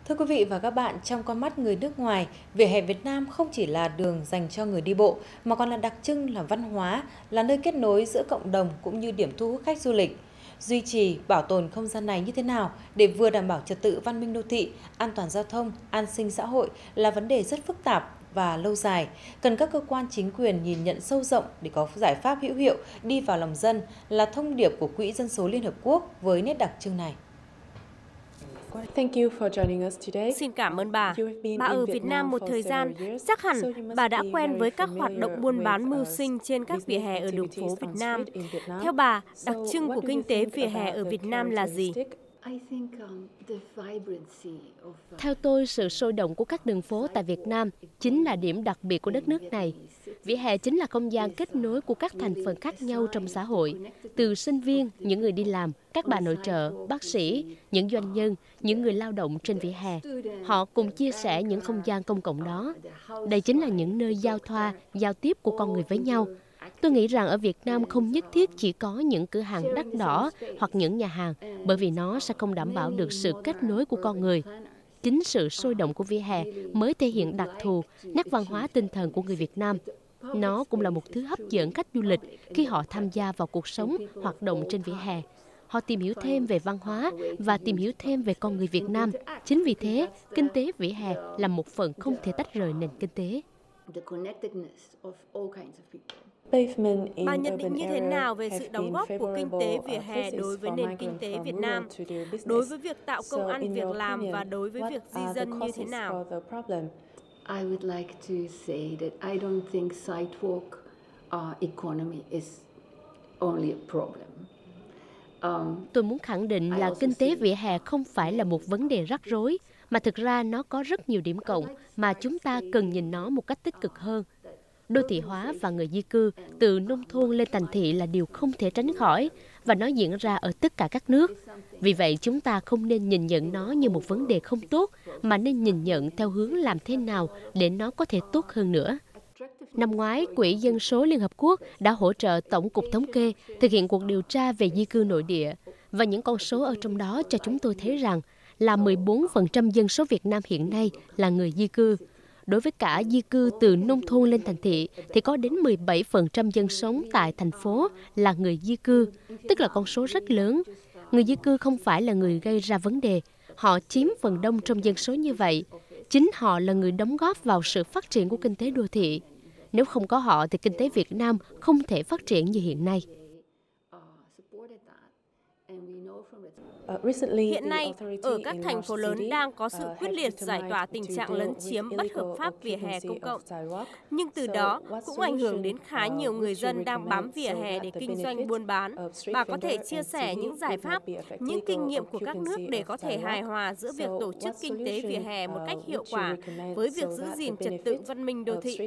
Thưa quý vị và các bạn, trong con mắt người nước ngoài, vỉa hè Việt Nam không chỉ là đường dành cho người đi bộ, mà còn là đặc trưng, là văn hóa, là nơi kết nối giữa cộng đồng cũng như điểm thu hút khách du lịch. Duy trì, bảo tồn không gian này như thế nào để vừa đảm bảo trật tự văn minh đô thị, an toàn giao thông, an sinh xã hội là vấn đề rất phức tạp và lâu dài, cần các cơ quan chính quyền nhìn nhận sâu rộng để có giải pháp hữu hiệu đi vào lòng dân, là thông điệp của Quỹ Dân số Liên Hợp Quốc với nét đặc trưng này. Xin cảm ơn bà. Bà ở Việt Nam một thời gian, chắc hẳn bà đã quen với các hoạt động buôn bán mưu sinh trên các vỉa hè ở đường phố Việt Nam. Theo bà, đặc trưng của kinh tế vỉa hè ở Việt Nam là gì? Theo tôi, sự sôi động của các đường phố tại Việt Nam chính là điểm đặc biệt của đất nước này. Vỉa hè chính là không gian kết nối của các thành phần khác nhau trong xã hội, từ sinh viên, những người đi làm, các bà nội trợ, bác sĩ, những doanh nhân, những người lao động trên vỉa hè. Họ cùng chia sẻ những không gian công cộng đó. Đây chính là những nơi giao thoa, giao tiếp của con người với nhau. Tôi nghĩ rằng ở Việt Nam không nhất thiết chỉ có những cửa hàng đắt đỏ hoặc những nhà hàng, bởi vì nó sẽ không đảm bảo được sự kết nối của con người. Chính sự sôi động của vỉa hè mới thể hiện đặc thù, nét văn hóa tinh thần của người Việt Nam. Nó cũng là một thứ hấp dẫn khách du lịch khi họ tham gia vào cuộc sống, hoạt động trên vỉa hè. Họ tìm hiểu thêm về văn hóa và tìm hiểu thêm về con người Việt Nam. Chính vì thế, kinh tế vỉa hè là một phần không thể tách rời nền kinh tế. Bà nhận định như thế nào về sự đóng góp của kinh tế vỉa hè đối với nền kinh tế Việt Nam, đối với việc tạo công ăn việc làm và đối với việc di dân như thế nào? I would like to say that I don't think sidewalk economy is only a problem. Tôi muốn khẳng định là kinh tế vỉa hè không phải là một vấn đề rắc rối, mà thực ra nó có rất nhiều điểm cộng mà chúng ta cần nhìn nó một cách tích cực hơn. Đô thị hóa và người di cư từ nông thôn lên thành thị là điều không thể tránh khỏi, và nó diễn ra ở tất cả các nước. Vì vậy, chúng ta không nên nhìn nhận nó như một vấn đề không tốt, mà nên nhìn nhận theo hướng làm thế nào để nó có thể tốt hơn nữa. Năm ngoái, Quỹ Dân số Liên Hợp Quốc đã hỗ trợ Tổng cục Thống kê thực hiện cuộc điều tra về di cư nội địa, và những con số ở trong đó cho chúng tôi thấy rằng là 14% dân số Việt Nam hiện nay là người di cư. Đối với cả di cư từ nông thôn lên thành thị thì có đến 17% dân sống tại thành phố là người di cư, tức là con số rất lớn. Người di cư không phải là người gây ra vấn đề, họ chiếm phần đông trong dân số như vậy. Chính họ là người đóng góp vào sự phát triển của kinh tế đô thị. Nếu không có họ thì kinh tế Việt Nam không thể phát triển như hiện nay. Hiện nay, ở các thành phố lớn đang có sự quyết liệt giải tỏa tình trạng lấn chiếm bất hợp pháp vỉa hè công cộng. Nhưng từ đó cũng ảnh hưởng đến khá nhiều người dân đang bám vỉa hè để kinh doanh buôn bán. Bà có thể chia sẻ những giải pháp, những kinh nghiệm của các nước để có thể hài hòa giữa việc tổ chức kinh tế vỉa hè một cách hiệu quả với việc giữ gìn trật tự văn minh đô thị.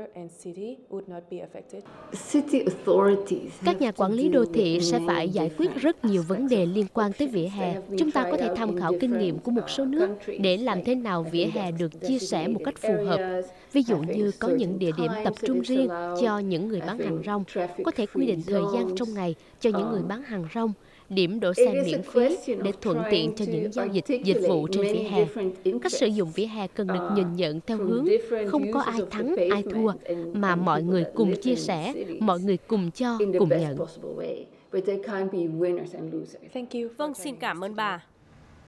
Các nhà quản lý đô thị sẽ phải giải quyết rất nhiều vấn đề liên quan tới vỉa hè. Chúng ta có thể tham khảo kinh nghiệm của một số nước để làm thế nào vỉa hè được chia sẻ một cách phù hợp. Ví dụ như có những địa điểm tập trung riêng cho những người bán hàng rong, có thể quy định thời gian trong ngày cho những người bán hàng rong, điểm đỗ xe miễn phí để thuận tiện cho những giao dịch vụ trên vỉa hè. Cách sử dụng vỉa hè cần được nhìn nhận theo hướng không có ai thắng, ai thua, mà mọi người cùng chia sẻ, mọi người cùng cho, cùng nhận. Vâng, xin cảm ơn bà.